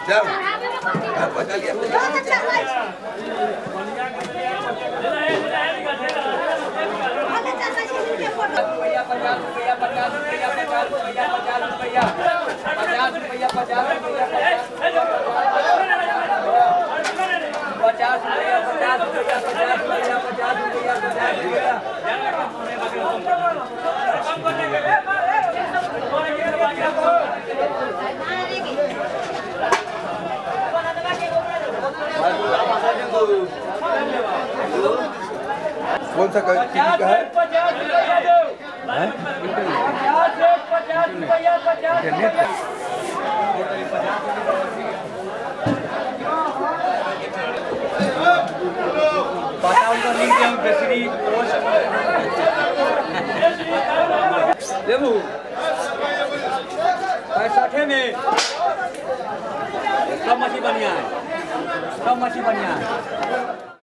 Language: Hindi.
कौन सा टीवी का है? लेबू 65 में सब मछली बढ़िया है, सब मछली बढ़िया है।